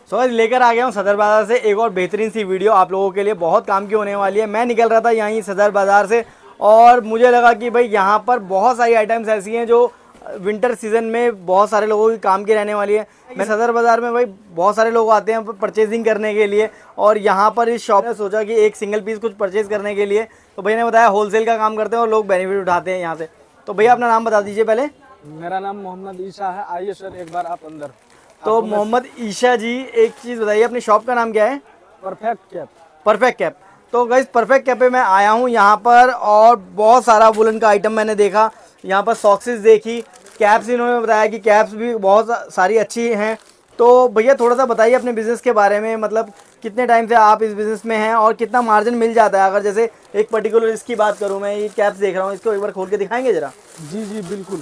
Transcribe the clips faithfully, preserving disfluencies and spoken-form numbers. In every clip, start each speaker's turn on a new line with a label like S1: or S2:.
S1: सो so, लेकर आ गया हूँ सदर बाज़ार से एक और बेहतरीन सी वीडियो आप लोगों के लिए, बहुत काम की होने वाली है। मैं निकल रहा था यहीं सदर बाज़ार से और मुझे लगा कि भाई यहाँ पर बहुत सारी आइटम्स ऐसी हैं जो विंटर सीज़न में बहुत सारे लोगों की काम की रहने वाली है। मैं सदर बाज़ार में भाई बहुत सारे लोग आते हैं परचेजिंग करने के लिए और यहाँ पर इस शॉप ने सोचा कि एक सिंगल पीस कुछ परचेज करने के लिए, तो भैया ने बताया होलसेल का काम करते हैं और लोग बेनिफिट उठाते हैं यहाँ से। तो भैया अपना नाम बता दीजिए पहले।
S2: मेरा नाम मोहम्मद ईशा है। आइए सर एक बार आप अंदर।
S1: तो मोहम्मद ईशा जी, एक चीज़ बताइए, अपनी शॉप का नाम क्या है?
S2: Perfect cap.
S1: Perfect cap. तो गाइस परफेक्ट कैप पे मैं आया हूँ यहाँ पर और बहुत सारा वुलन का आइटम मैंने देखा। यहाँ पर सॉक्सेस देखी, कैप्स इन्होंने बताया कि कैप्स भी बहुत सारी अच्छी हैं। तो भैया थोड़ा सा बताइए अपने बिज़नेस के बारे में, मतलब कितने टाइम से आप इस बिज़नेस में हैं और कितना मार्जिन मिल जाता है? अगर जैसे एक पर्टिकुलर इसकी बात करूँ, मैं ये कैप्स देख रहा हूँ, इसको एक बार खोल के दिखाएंगे ज़रा?
S2: जी जी बिल्कुल।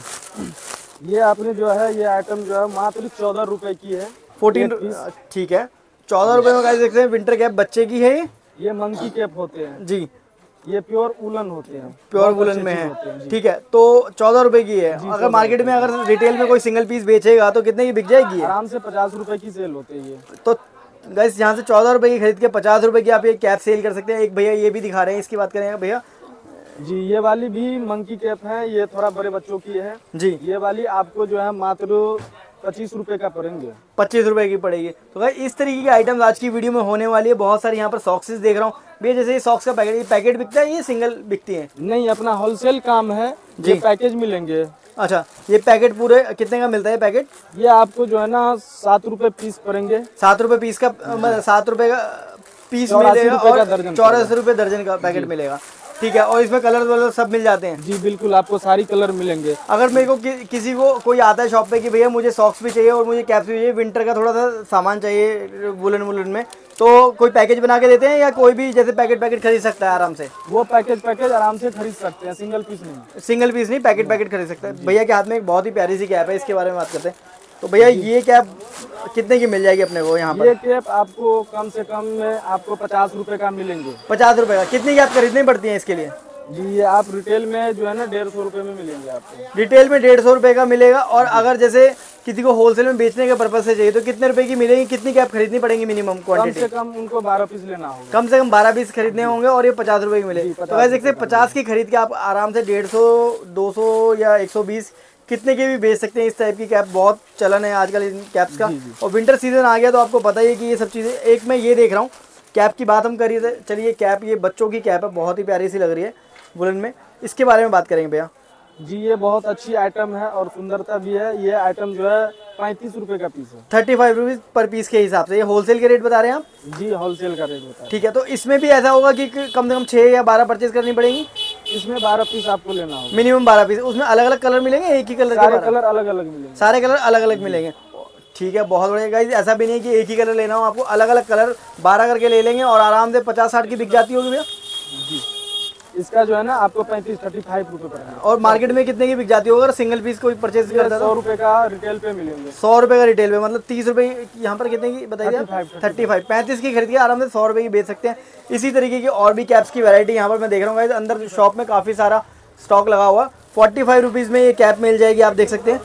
S2: ये आपने जो है ये आइटम जो है मात्र चौदह रुपए की है।
S1: फोर्टीन, ठीक है, चौदह रुपये में गाइस देखते हैं। विंटर कैप बच्चे की है,
S2: ये मंकी कैप होते हैं
S1: जी,
S2: ये प्योर वुलन होते हैं,
S1: प्योर वुलन में है, ठीक है। तो चौदह रुपए की है। अगर मार्केट में अगर रिटेल में कोई सिंगल पीस बेचेगा तो कितने की बिक जाएगी?
S2: आराम से पचास रुपए की सेल होती है ये।
S1: तो गाइस यहाँ से चौदह रुपए की खरीद के पचास रुपए की आप ये कैप सेल कर सकते हैं। एक भैया ये भी दिखा रहे हैं, इसकी बात करेंगे भैया
S2: जी। ये वाली भी मंकी कैप है, ये थोड़ा बड़े बच्चों की है
S1: जी।
S2: ये वाली आपको जो है मात्र पच्चीस रुपए का पड़ेंगे,
S1: पच्चीस रुपए की पड़ेगी। तो भाई इस तरीके की आइटम्स आज की वीडियो में होने वाली है। बहुत सारी यहाँ पर सॉक्सेस देख रहा हूँ भैया, जैसे ये सॉक्स का पैकेट, ये पैकेट बिकता है, ये सिंगल बिकती है?
S2: नहीं, अपना होलसेल काम है जी। ये पैकेज मिलेंगे।
S1: अच्छा, ये पैकेट पूरे कितने का मिलता है पैकेट?
S2: ये आपको जो है ना सात रुपए पीस पड़ेंगे।
S1: सात रुपए पीस का, सात रुपए का पीस मिलेगा और चौरासी रुपए दर्जन का पैकेट मिलेगा, ठीक है। और इसमें कलर वलर सब मिल जाते हैं? जी
S2: बिल्कुल, आपको सारी कलर मिलेंगे।
S1: अगर मेरे को कि, किसी को कोई आता है शॉप पे कि भैया मुझे सॉक्स भी चाहिए और मुझे कैप्स भी चाहिए, विंटर का थोड़ा सा सामान चाहिए वुलन वुलन में, तो कोई पैकेज बना के देते हैं या कोई भी जैसे पैकेट पैकेट खरीद सकता है आराम से?
S2: वो पैकेज पैकेज आराम से खरीद सकते हैं, सिंगल पीस नहीं।
S1: सिंगल पीस नहीं, पैकेट पैकेट खरीद सकते हैं। भैया के हाथ में एक बहुत ही प्यारी सी कैप है, इसके बारे में बात करते हैं। तो भैया ये कैप कितने की मिल जाएगी अपने को यहाँ पर?
S2: ये कैप आपको कम से कम में आपको पचास रुपए का मिलेंगे।
S1: पचास रुपए का? कितनी कैप खरीदनी पड़ती है इसके लिए?
S2: जी ये आप रिटेल में जो है ना डेढ़ सौ रुपए में मिलेंगे आपको।
S1: रिटेल में डेढ़ सौ रुपए का मिलेगा। और अगर जैसे किसी को होलसेल में बेचने के पर्पज से चाहिए तो कितने रुपए की मिलेगी? कितनी कैप खरीदनी पड़ेगी मिनिमम क्वांटिटी?
S2: कम से कम उनको बारह पीस लेना होगा।
S1: कम से कम बारह पीस खरीदने होंगे और ये पचास रुपए की मिलेगी। तो वैसे देखते पचास की खरीद के आप आराम से डेढ़ सौ दो सौ या एक सौ बीस कितने के भी बेच सकते हैं। इस टाइप की कैप बहुत चलन है आजकल इन कैप्स का। और विंटर सीजन आ गया तो आपको पता ही है कि ये सब चीज़ें। एक मैं ये देख रहा हूँ कैप की बात हम करिए, चलिए कैप, ये बच्चों की कैप है, बहुत ही प्यारी सी लग रही है वुलन में, इसके बारे में बात करेंगे भैया।
S2: जी ये बहुत अच्छी आइटम है और सुंदरता भी है। ये आइटम जो है पैंतीस रुपए का पीस है,
S1: thirty five rupees per piece के हिसाब से। ये होलसेल के रेट बता रहे हैं आप?
S2: जी होलसेल का रेट होता है,
S1: ठीक है। तो इसमें भी ऐसा होगा कि कम से कम छः या बारह परचेज करनी पड़ेगी?
S2: इसमें बारह पीस आपको लेना होगा,
S1: मिनिमम बारह पीस। उसमें अलग अलग कलर मिलेंगे, एक ही कलर?
S2: सारे कलर अलग अलग मिलेंगे,
S1: सारे कलर अलग अलग मिलेंगे, ठीक है। बहुत बढ़िया गाइस, ऐसा भी नहीं है कि एक ही कलर लेना हो, आपको अलग अलग कलर बारह करके ले लेंगे और आराम से पचास साठ की बिक जाती होगी भैया।
S2: जी इसका जो है ना आपको पैंतीस थर्टी फाइव रुपए पड़ेगा।
S1: और मार्केट में कितने की बिक जाती होगी अगर सिंगल पीस कोई परचेज करता है?
S2: सौ रुपए का रिटेल पे मिलेंगे।
S1: सौ रुपए का रिटेल पे, मतलब तीस रुपए। यहाँ पर कितने की बताइए? थर्टी फाइव, पैंतीस की खरीद के आराम से सौ रुपए की बेच सकते हैं। इसी तरीके की और भी कैप्स की वैरायटी यहाँ पर मैं देख रहा हूँ। अंदर शॉप में काफ़ी सारा स्टॉक लगा हुआ। फोर्टी फाइव रुपीज़ में ये कैप मिल जाएगी, आप देख सकते हैं।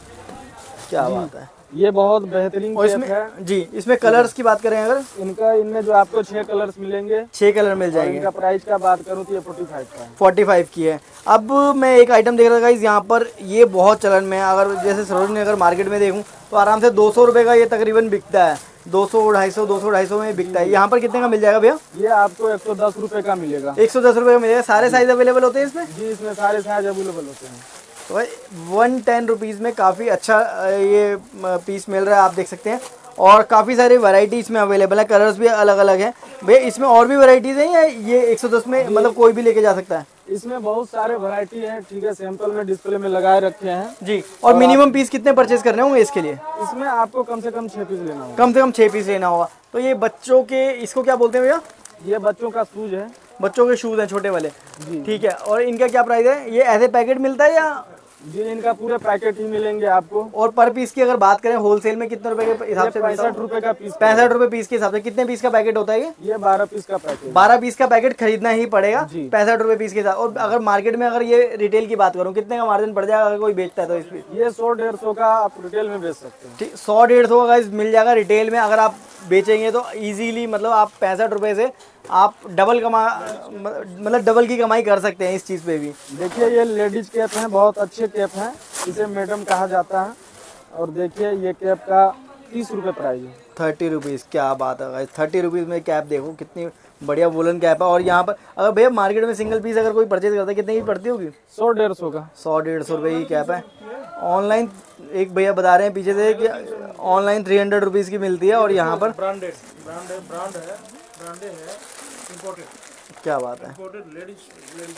S1: क्या बात है,
S2: ये बहुत बेहतरीन कैप है जी।
S1: इसमें कलर्स की बात करें अगर,
S2: इनका इनमें जो आपको छह कलर्स मिलेंगे, छह
S1: कलर मिल जाएंगे।
S2: इनका प्राइस का बात करूं तो ये पैंतालीस का है,
S1: पैंतालीस की है। अब मैं एक आइटम देख रहा था गाइस यहाँ पर, ये बहुत चलन में है। अगर जैसे सरोजनी अगर मार्केट में देखूं तो आराम से दो सौ रुपये का ये तकरीबन बिकता है, दो सौ ढाई सौ दो सौ ढाई सौ में बिकता है। यहाँ पर कितने का मिल जाएगा भैया?
S2: ये आपको एक सौ दस रुपए का मिलेगा।
S1: एक सौ दस रुपये का मिलेगा। सारे साइज अवेलेबल होते हैं इसमें?
S2: जी इसमें सारे साइज अवेलेबल होते हैं।
S1: तो भाई वन टेन रुपीज़ में काफ़ी अच्छा ये पीस मिल रहा है, आप देख सकते हैं। और काफ़ी सारी वैरायटी इसमें अवेलेबल है, कलर्स भी अलग अलग हैं। भैया इसमें और भी वैरायटीज़ हैं या ये एक सौ दस में मतलब कोई भी लेके जा सकता है?
S2: इसमें बहुत सारे वैरायटी है, ठीक है। सैंपल में डिस्प्ले में लगाए रखे हैं
S1: जी। और, और मिनिमम पीस कितने परचेज करने होंगे इसके लिए?
S2: इसमें आपको कम से कम छः पीस लेना होगा।
S1: कम से कम छः पीस लेना होगा। तो ये बच्चों के, इसको क्या बोलते हैं भैया?
S2: ये बच्चों का शूज है,
S1: बच्चों के शूज़ हैं छोटे वाले, ठीक है। और इनका क्या प्राइस है? ये ऐसे पैकेट मिलता है या
S2: जी इनका पूरे पैकेट ही मिलेंगे आपको।
S1: और पर पीस की अगर बात करें होलसेल में कितने रुपए के हिसाब से?
S2: पैंसठ रुपए का पीस।
S1: पैंसठ रुपए पीस के हिसाब से। कितने पीस का पैकेट होता है ये?
S2: ये बारह पीस का पैकेट।
S1: बारह पीस का पैकेट खरीदना ही पड़ेगा पैंसठ रुपए पीस के साथ। और अगर मार्केट में अगर ये रिटेल की बात करूँ कितने का मार्जिन पड़ जाएगा अगर कोई बेचता है तो? इस
S2: ये सौ डेढ़ सौ का आप रिटेल में बेच सकते हैं।
S1: ठीक, सौ डेढ़ सौ का मिल जाएगा रिटेल में। अगर आप बेचेंगे तो इजीली मतलब आप पैंसठ रुपए से आप डबल कमा मतलब डबल की कमाई कर सकते हैं इस चीज़ पे भी।
S2: देखिए ये लेडीज कैप हैं, बहुत अच्छे कैप हैं, इसे मैडम कहा जाता है। और देखिए ये कैप का तीस रुपये प्राइस है।
S1: थर्टी रुपीज़, क्या बात है गाइस। थर्टी रुपीज़ में कैप देखो कितनी बढ़िया वुलन कैप है। और यहाँ पर अगर भैया मार्केट में सिंगल पीस अगर कोई परचेज करता है कितने की पड़ती होगी?
S2: सौ डेढ़ सौ का।
S1: सौ डेढ़ सौ रुपये की कैप है। ऑनलाइन एक भैया बता रहे हैं पीछे से कि ऑनलाइन थ्री हंड्रेड रुपीज़ की मिलती है और यहाँ पर
S2: ब्रांडेड ब्रांडेड ब्रांड है ब्रांडेड है इंपोर्टेड।
S1: क्या बात है।
S2: इंपोर्टेड लेडीज लेडीज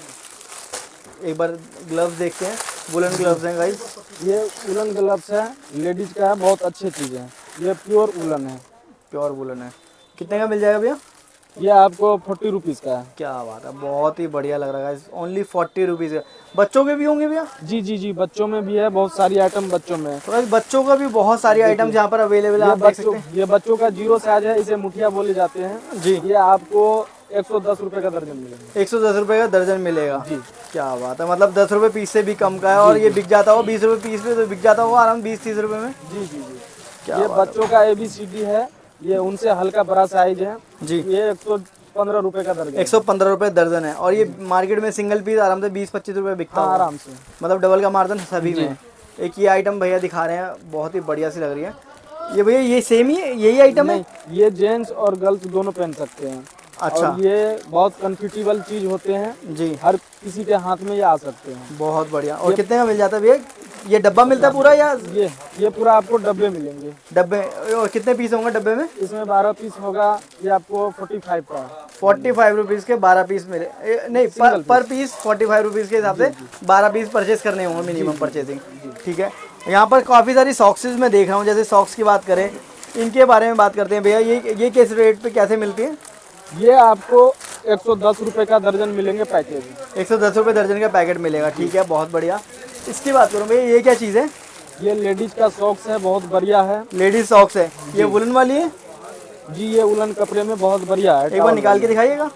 S1: एक बार ग्लव्स देखते हैं। वुलन ग्लव्स हैं गाइस।
S2: ये वुलन ग्लव्स है, लेडीज का है, बहुत अच्छी चीज़ है। ये प्योर वुलन है।
S1: प्योर वुलन है। कितने का मिल जाएगा भैया?
S2: ये आपको फोर्टी रुपीज़ का है।
S1: क्या बात है, बहुत ही बढ़िया लग रहा है गाइस। ओनली फोर्टी रुपीज़ का। बच्चों के भी होंगे भैया?
S2: जी जी जी बच्चों में भी है, बहुत सारी आइटम बच्चों में है।
S1: तो गाइस बच्चों का भी बहुत सारी आइटम यहाँ पर अवेलेबल है, आप देख सकते हैं।
S2: ये बच्चों का जीरो साइज है, इसे मुठिया बोले जाते हैं
S1: जी।
S2: ये आपको एक सौ दस रुपए का दर्जन मिलेगा।
S1: एक सौ दस रुपए का दर्जन मिलेगा
S2: जी।
S1: क्या बात है, मतलब दस रुपए पीस से भी कम का है। और ये बिक जाता होगा बीस रुपए पीस पे, तो बिक जाता होगा आराम बीस तीस रुपए में।
S2: जी जी जी ये बच्चों का ए बी सी डी है, ये उनसे हल्का बड़ा साइज है
S1: जी।
S2: ये एक सौ पंद्रह रुपए का दर्जन।
S1: एक सौ पंद्रह रुपए दर्जन है। और ये मार्केट में सिंगल पीस आराम से बीस पच्चीस रुपए बिकता है
S2: आराम से,
S1: मतलब डबल का मार्जिन सभी में। एक ये आइटम भैया दिखा रहे हैं, बहुत ही बढ़िया सी लग रही है। ये भैया ये सेम ही है, यही आइटम है?
S2: ये जेंट्स और गर्ल्स दोनों पहन सकते हैं।
S1: अच्छा।
S2: और ये बहुत कंफर्टेबल चीज होते हैं जी, हर किसी के हाथ में ये आ सकते हैं।
S1: बहुत बढ़िया। और कितने का मिल जाता है भैया? ये डब्बा मिलता है पूरा या?
S2: ये ये पूरा आपको डब्बे मिलेंगे।
S1: डब्बे। और कितने पीस होंगे डब्बे में?
S2: इसमें बारह पीस होगा। ये आपको फोर्टी फाइव का
S1: फोर्टी फाइव रुपीज़ के बारह पीस मिले ए, नहीं पर, पीस। पर पीस फोर्टी फाइव रुपीज़ के हिसाब से बारह पीस परचेज करने होंगे मिनिमम परचेजिंग। ठीक है। यहाँ पर काफ़ी सारी सॉक्सेस मैं देख रहा हूँ। जैसे सॉक्स की बात करें, इनके बारे में बात करते हैं भैया। ये ये किस रेट पे कैसे मिलती है?
S2: ये आपको एक सौ दस रुपए का दर्जन मिलेंगे पैकेज।
S1: एक सौ दस रुपये दर्जन का पैकेट मिलेगा। ठीक है, बहुत बढ़िया। इसकी बात करूँ भैया, ये क्या चीज़ है?
S2: ये लेडीज का सॉक्स है, बहुत बढ़िया है।
S1: लेडीज सॉक्स है। ये वुलन वाली है
S2: जी, ये वुलन कपड़े में बहुत बढ़िया है।
S1: एक बार निकाल के दिखाइएगा।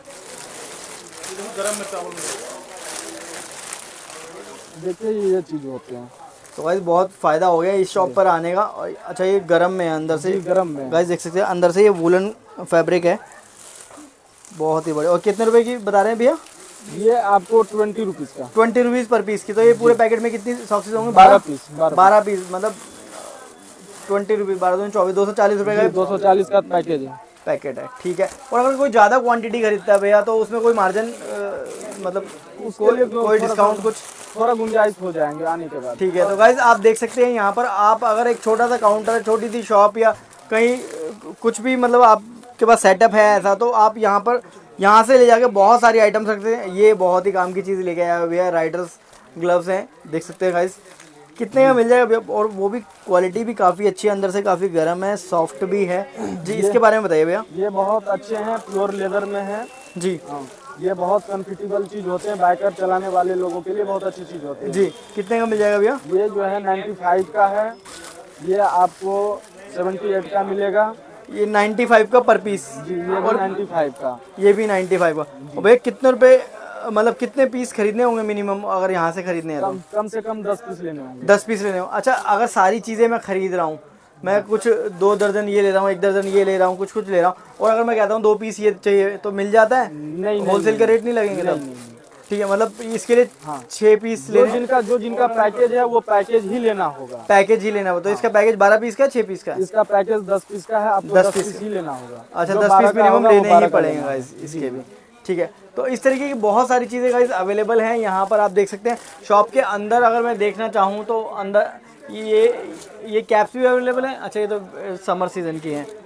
S2: देखिए ये चीज होते हैं।
S1: तो गाइस बहुत फ़ायदा हो गया इस शॉप पर आने का। अच्छा ये गरम में है, अंदर से
S2: गरम में
S1: गाइस देख सकते हैं, अंदर से ये वुलन फैब्रिक है, बहुत ही बढ़िया। और कितने रुपए की बता रहे हैं भैया?
S2: ये आपको ट्वेंटी रुपीज़ का।
S1: ट्वेंटी रुपीज़ पर पीस की। तो ये पूरे पैकेट में कितनी सॉक्सेस होंगे?
S2: बारह पीस।
S1: बारह पीस मतलब ट्वेंटी रुपीज़, बारह दो चौबीस, दो सौ चालीस रुपये का
S2: दो सौ चालीस का पैकेज है
S1: पैकेट है। ठीक है। और अगर कोई ज़्यादा क्वांटिटी खरीदता है भैया तो उसमें कोई मार्जिन मतलब उसको कोई डिस्काउंट कुछ
S2: थोड़ा गुंजाइश हो जाएंगे आने के बाद।
S1: ठीक है। तो गाइस आप देख सकते हैं यहाँ पर, आप अगर एक छोटा सा काउंटर, छोटी सी शॉप या कहीं कुछ भी मतलब आपके पास सेटअप है ऐसा, तो आप यहाँ पर यहाँ से ले जाके बहुत सारी आइटम्स रखते हैं। ये बहुत ही काम की चीज़ लेके आया भैया। राइडर्स ग्लव्स हैं, देख सकते हैं गाइस। कितने का मिल जाएगा भैया? और वो भी क्वालिटी भी काफ़ी अच्छी है, अंदर से काफ़ी गर्म है, सॉफ्ट भी है जी। इसके बारे में बताइए भैया।
S2: ये बहुत अच्छे हैं, प्योर लेदर में है जी। ये बहुत कंफर्टेबल चीज़ होते हैं, बाइकर चलाने वाले लोगों के लिए बहुत अच्छी चीज़ होती है
S1: जी। कितने का मिल जाएगा भैया?
S2: ये जो है नाइन्टी फाइव का है, ये आपको सेवेंटी एट का मिलेगा।
S1: ये नाइन्टी फाइव का पर पीस
S2: जी, ये भी नाइन्टी फाइव का,
S1: ये भी नाइन्टी फाइव का। और भैया कितने रुपए मतलब कितने पीस खरीदने होंगे मिनिमम अगर यहाँ से खरीदने हैं?
S2: कम, कम से कम दस पीस लेने होंगे।
S1: दस पीस लेने होंगे। अच्छा, अगर सारी चीज़ें मैं खरीद रहा हूँ, मैं कुछ दो दर्जन ये ले रहा हूँ, एक दर्जन ये ले रहा हूँ, कुछ कुछ ले रहा हूँ, और अगर मैं कहता हूँ दो पीस ये चाहिए तो मिल जाता है?
S2: नहीं,
S1: होलसेल का रेट नहीं लगेंगे तब? ठीक है, मतलब इसके लिए हाँ। छः पीस
S2: जो जिनका जो जिनका पैकेज है वो पैकेज ही लेना होगा।
S1: पैकेज ही लेना होगा। तो इसका पैकेज बारह पीस का, छः पीस का?
S2: इसका पैकेज दस पीस का है, आपको दस पीस ही लेना होगा।
S1: अच्छा, दस पीस मिनिमम लेने ही पड़ेंगे गाइस इसके भी। ठीक है। तो इस तरीके की बहुत सारी चीज़ें गाइस अवेलेबल हैं यहाँ पर, आप देख सकते हैं। शॉप के अंदर अगर मैं देखना चाहूँ तो अंदर ये ये कैप्स भी अवेलेबल हैं। अच्छा, ये तो समर सीजन की हैं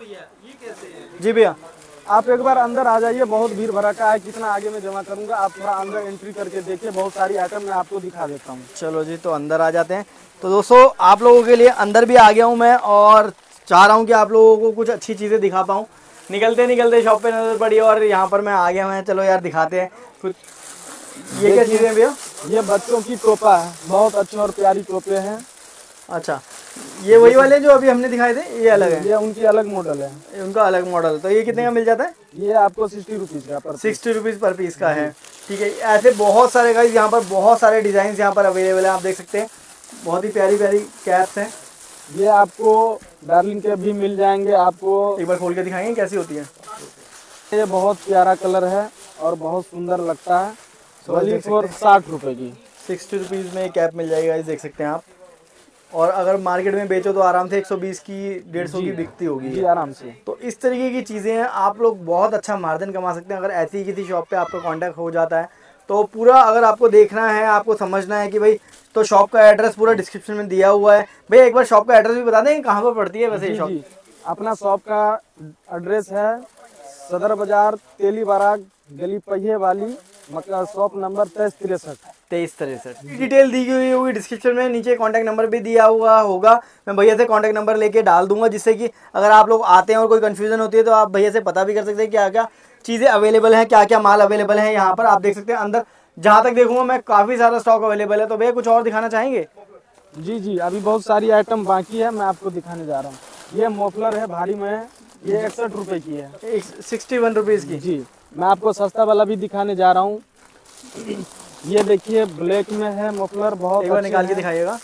S1: जी भैया।
S2: आप एक बार अंदर आ जाइए, बहुत भीड़ भड़का है, कितना आगे में जमा करूंगा, आप थोड़ा अंदर एंट्री करके देखिए, बहुत सारी आइटम मैं आपको दिखा देता हूँ।
S1: चलो जी, तो अंदर आ जाते हैं। तो दोस्तों आप लोगों के लिए अंदर भी आ गया हूँ मैं, और चाह रहा हूँ कि आप लोगों को कुछ अच्छी चीज़ें दिखा पाऊँ। निकलते निकलते शॉप पे नजर पड़ी और यहाँ पर मैं आ गया हूँ। चलो यार दिखाते हैं कुछ। ये क्या चीज़ें भैया?
S2: ये बच्चों की टोपा है, बहुत अच्छे और प्यारी टोपे हैं।
S1: अच्छा, ये वही वाले जो अभी हमने दिखाए थे, ये अलग है?
S2: ये उनकी अलग मॉडल है,
S1: ये उनका अलग मॉडल। तो ये कितने का मिल जाता है?
S2: ये आपको सिक्सटी रुपीज़ का पर
S1: सिक्सटी रुपीज़ पर पीस का है। ठीक है, ऐसे बहुत सारे गाइस यहाँ पर बहुत सारे डिज़ाइन यहाँ पर अवेलेबल हैं, आप देख सकते हैं। बहुत ही प्यारी प्यारी कैप्स हैं।
S2: ये आपको डार्लिंग के भी मिल जाएंगे। आपको
S1: एक बार खोल के दिखाएंगे कैसी होती है?
S2: ये बहुत प्यारा कलर है और बहुत सुंदर लगता है। वही फॉर साठ रुपए की
S1: सिक्सटी रुपीज़ में कैप मिल जाएगी गाइस, देख सकते हैं आप। और अगर मार्केट में बेचो तो आराम से एक सौ बीस की डेढ़ सौ की बिकती होगी
S2: जी, आराम से।
S1: तो इस तरीके की चीज़ें हैं, आप लोग बहुत अच्छा मार्जिन कमा सकते हैं अगर ऐसी किसी शॉप पे आपका कांटेक्ट हो जाता है तो। पूरा अगर आपको देखना है, आपको समझना है कि भाई, तो शॉप का एड्रेस पूरा डिस्क्रिप्शन में दिया हुआ है। भैया एक बार शॉप का एड्रेस भी बता दें, कहाँ पर पड़ती है वैसे शॉप?
S2: अपना शॉप का एड्रेस है सदर बाजार, तेली बाराग, गली पहिए वाली, मतलब शॉप नंबर तेईस तिरसठ
S1: तेईस तिरसठ। डिटेल दी हुई होगी डिस्क्रिप्शन में, नीचे कांटेक्ट नंबर भी दिया हुआ होगा। मैं भैया से कांटेक्ट नंबर लेके डाल दूंगा, जिससे कि अगर आप लोग आते हैं और कोई कंफ्यूजन होती है तो आप भैया से पता भी कर सकते हैं क्या क्या चीज़ें अवेलेबल हैं, क्या क्या माल अवेलेबल है यहाँ पर। आप देख सकते हैं अंदर, जहाँ तक देखूंगा मैं, काफ़ी सारा स्टॉक अवेलेबल है। तो भैया कुछ और दिखाना चाहेंगे?
S2: जी जी, अभी बहुत सारी आइटम बाकी है, मैं आपको दिखाने जा रहा हूँ। ये मफलर है भारी में, ये इकसठ रुपए की है,
S1: सिक्सटी वन रुपीज़ की।
S2: जी, मैं आपको सस्ता वाला भी दिखाने जा रहा हूँ। ये देखिए ब्लैक में है मफलर, बहुत
S1: एक बार निकाल के दिखाइएगा।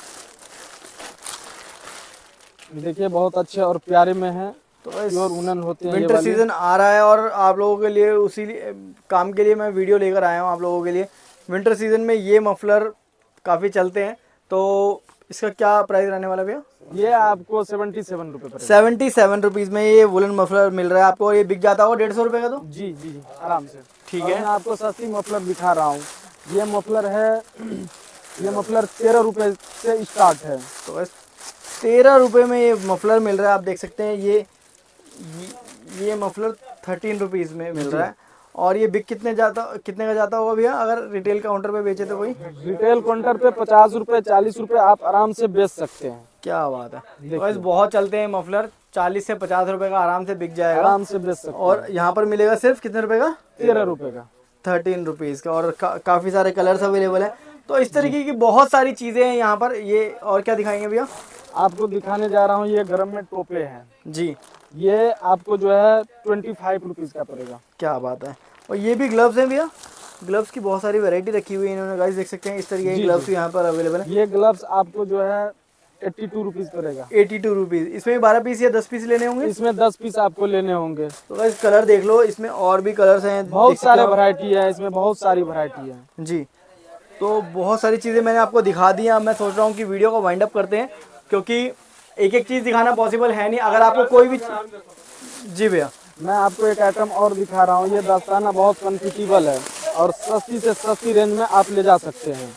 S2: देखिए बहुत अच्छे और प्यारे में है,
S1: तो
S2: प्योर ऊनन होते हैं।
S1: विंटर सीजन आ रहा है और आप लोगों के लिए उसी लिए काम के लिए मैं वीडियो लेकर आया हूँ आप लोगों के लिए। विंटर सीजन में ये मफलर काफ़ी चलते हैं, तो इसका क्या प्राइस रहने वाला भैया?
S2: ये आपको सेवेंटी सेवन रुपये
S1: सेवेंटी सेवन रुपीज़ में ये वुलन मफलर मिल रहा है आपको, और ये बिक जाता होगा डेढ़ सौ रुपये का। तो
S2: जी जी, आराम से।
S1: ठीक है,
S2: मैं आपको सस्ती मफलर दिखा रहा हूँ। ये मफलर है, ये मफलर तेरह रुपए से स्टार्ट है।
S1: तो बस तेरह रुपये में ये मफलर मिल रहा है, आप देख सकते हैं। ये ये, ये मफलर थर्टीन रुपीज़ में मिल रहा है। और ये बिक कितने जाता कितने का जाता होगा भैया अगर रिटेल काउंटर पे बेचे तो? कोई
S2: रिटेल काउंटर पे पचास रुपए चालीस रुपए आप आराम से बेच सकते हैं।
S1: क्या बात है, बस बहुत चलते हैं मफलर, चालीस से पचास रुपए का आराम से बिक जाएगा,
S2: आराम से बेच सकते हैं।
S1: और यहाँ पर मिलेगा सिर्फ कितने रुपए का?
S2: तेरह रुपए का,
S1: थर्टीन रुपीज़ का। और का, काफ़ी सारे कलर्स अवेलेबल हैं। तो इस तरीके की बहुत सारी चीज़ें हैं यहाँ पर। ये और क्या दिखाएंगे भैया?
S2: आपको दिखाने जा रहा हूँ, ये गरम में टोपे हैं
S1: जी,
S2: ये आपको जो है ट्वेंटी फाइव रुपीज़ का पड़ेगा।
S1: क्या बात है। और ये भी ग्लव्स हैं भैया, ग्लव्स की बहुत सारी वैरायटी रखी हुई है इन्होंने, गाइस देख सकते हैं। इस तरीके के ग्लव्स यहाँ पर अवेलेबल है।
S2: ये ग्लव्स आपको जो है एट्टी टू रुपीज़ पड़ेगा।
S1: Eighty two rupees. इसमें बारह पीस या दस पीस लेने होंगे?
S2: इसमें दस पीस आपको लेने होंगे।
S1: तो गाइस कलर देख लो, इसमें और भी कलर्स हैं,
S2: बहुत सारे वैरायटी है इसमें, बहुत सारी वैरायटी है
S1: जी। तो बहुत सारी चीज़ें मैंने आपको दिखा दी हैं। अब मैं सोच रहा हूँ कि वीडियो को वाइंड अप करते हैं, क्योंकि एक एक चीज़ दिखाना पॉसिबल है नहीं। अगर आपको कोई भी, जी भैया,
S2: मैं आपको एक आइटम और दिखा रहा हूँ। ये दस्ताना बहुत कंफर्टेबल है और सस्ती से सस्ती रेंज में आप ले जा सकते हैं।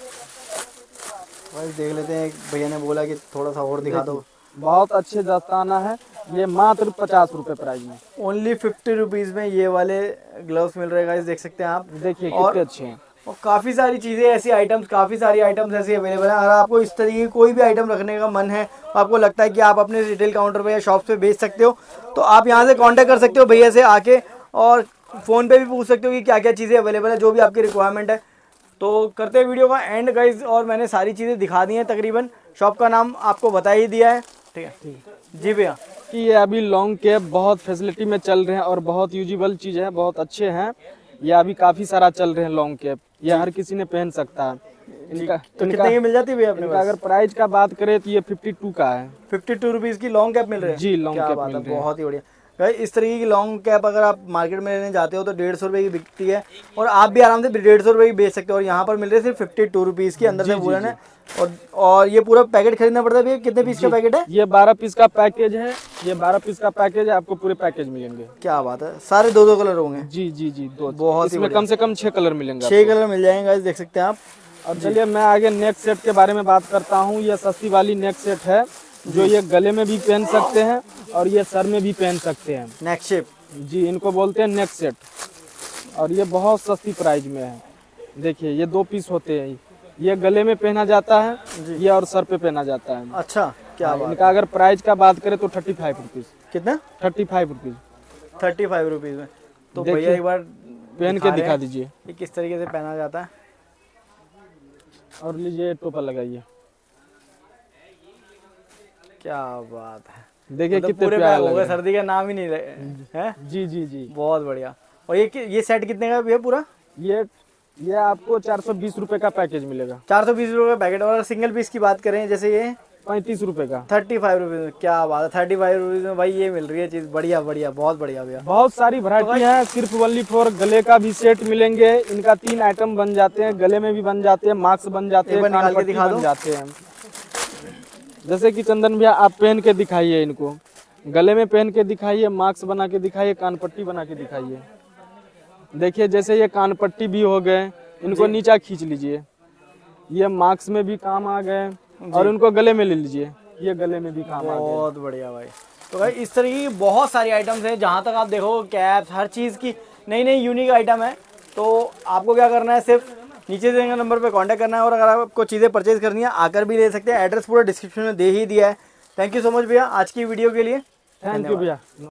S1: बस देख लेते हैं, भैया ने बोला कि थोड़ा सा और दिखा दो।
S2: बहुत अच्छे दस्ताना है, ये मात्र पचास रुपए प्राइस में,
S1: ओनली फिफ्टी रुपीज़ में ये वाले ग्लव्स मिल रहे हैं गाइस, देख सकते हैं आप।
S2: देखिए
S1: और
S2: कितने अच्छे हैं।
S1: और काफ़ी सारी चीज़ें ऐसी आइटम्स काफ़ी सारी आइटम्स ऐसी अवेलेबल है। अगर आपको इस तरीके की कोई भी आइटम रखने का मन है, आपको लगता है कि आप अपने रिटेल काउंटर पे या शॉप पे बेच सकते हो, तो आप यहाँ से कांटेक्ट कर सकते हो भैया से आके, और फ़ोन पे भी पूछ सकते हो कि क्या क्या चीज़ें अवेलेबल है, जो भी आपकी रिक्वायरमेंट है। तो करते हैं वीडियो का एंड गाइज, और मैंने सारी चीज़ें दिखा दी हैं तकरीबन। शॉप का नाम आपको बता ही दिया है, ठीक है जी भैया।
S2: कि ये अभी लॉन्ग कैप बहुत फैसिलिटी में चल रहे हैं और बहुत यूजेबल चीज़ है, बहुत अच्छे हैं। ये अभी काफ़ी सारा चल रहे हैं लॉन्ग कैप, ये हर किसी ने पहन सकता है। इनका
S1: तो कितने की मिल जाती है भैया अपने पास?
S2: अगर प्राइस का बात करें तो ये फिफ्टी टू का है।
S1: फिफ्टी टू रुपीज़ की लॉन्ग कैप मिल रही है
S2: जी, लॉन्ग
S1: क्या
S2: कैप
S1: बात
S2: मिल
S1: है,
S2: रही है।
S1: बहुत ही बढ़िया। गाइस इस तरीके की लॉन्ग कैप अगर आप मार्केट में लेने जाते हो तो डेढ़ सौ रुपये की बिकती है, और आप भी आराम से डेढ़ सौ रुपये की बेच सकते हो। और यहाँ पर मिल रही है सिर्फ फिफ्टी टू रुपीज़ की, अंदर से वुलन है। और और ये पूरा पैकेट खरीदना पड़ता है भैया? कितने पीस का पैकेट है?
S2: ये बारह पीस का पैकेज है, ये बारह पीस का पैकेज है, आपको पूरे पैकेज मिलेंगे।
S1: क्या बात है, सारे दो दो कलर होंगे?
S2: जी जी जी, दो।
S1: बहुत ही
S2: इसमें कम से कम छह कलर मिलेंगे,
S1: छह कलर मिल जाएंगे गाइस, देख सकते हैं आप।
S2: और चलिए मैं आगे नेक सेट के बारे में बात करता हूँ। ये सस्ती वाली नेक सेट है, जो ये गले में भी पहन सकते हैं और ये सर में भी पहन सकते हैं।
S1: नेक शेप,
S2: जी, इनको बोलते हैं नेक सेट, और ये बहुत सस्ती प्राइस में है। देखिए ये दो पीस होते हैं, ये गले में पहना जाता है, ये और सर पे पहना जाता है।
S1: अच्छा, क्या बात।
S2: इनका अगर प्राइस का बात करें तो थर्टी फाइव रुपीज़।
S1: कितना?
S2: Thirty five rupees
S1: thirty five rupees में। तो भैया एक बार
S2: पहन के दिखा दीजिए
S1: ये किस तरीके से पहना जाता है।
S2: और लीजिए टोपा लगाइए,
S1: क्या बात है।
S2: देखिए
S1: मतलब
S2: कितने
S1: पूरे
S2: प्यारे
S1: बैग हो
S2: लग
S1: गए,
S2: रहे हैं।
S1: सर्दी का नाम ही नहीं ले- है।
S2: जी जी जी।
S1: बहुत बढ़िया। और ये कि- ये सेट कितने का है पूरा?
S2: ये ये आपको चार सौ बीस रुपए का पैकेज मिलेगा।
S1: चार सौ बीस रुपये का पैकेट। और सिंगल पीस की बात करें जैसे ये
S2: पैंतीस रुपए का।
S1: थर्टी फाइव रुपीज़ में, क्या बात है, थर्टी फाइव रुपीज़ में भाई ये मिल रही है चीज़। बढ़िया बढ़िया, बहुत बढ़िया भैया।
S2: बहुत सारी वैरायटी है, सिर्फ ओनली फॉर गले का भी सेट मिलेंगे। इनका तीन आइटम बन जाते हैं, गले में भी बन जाते हैं, मास्क बन जाते
S1: एक
S2: हैं,
S1: बार निकाल के
S2: कानपट्टी
S1: दिखा दो।
S2: बन जाते हैं। जैसे कि चंदन भैया आप पहन के दिखाइए, इनको गले में पहन के दिखाइए, मास्क बना के दिखाइए, कानपट्टी बना के दिखाइए। देखिए जैसे ये कानपट्टी भी हो गए, इनको नीचा खींच लीजिए, ये मास्क में भी काम आ गए। और उनको गले में ले लीजिए, ये गले में भी काम आ गए।
S1: बहुत बढ़िया भाई। तो भाई इस तरह की बहुत सारी आइटम्स हैं, जहाँ तक आप देखो कैप्स, हर चीज़ की नई नई यूनिक आइटम है। तो आपको क्या करना है, सिर्फ नीचे देंगे नंबर पे कांटेक्ट करना है। और अगर आपको चीज़ें परचेज करनी है आकर भी ले सकते हैं, एड्रेस पूरा डिस्क्रिप्शन में दे ही दिया है। थैंक यू सो मच भैया आज की वीडियो के लिए।
S2: थैंक यू भैया।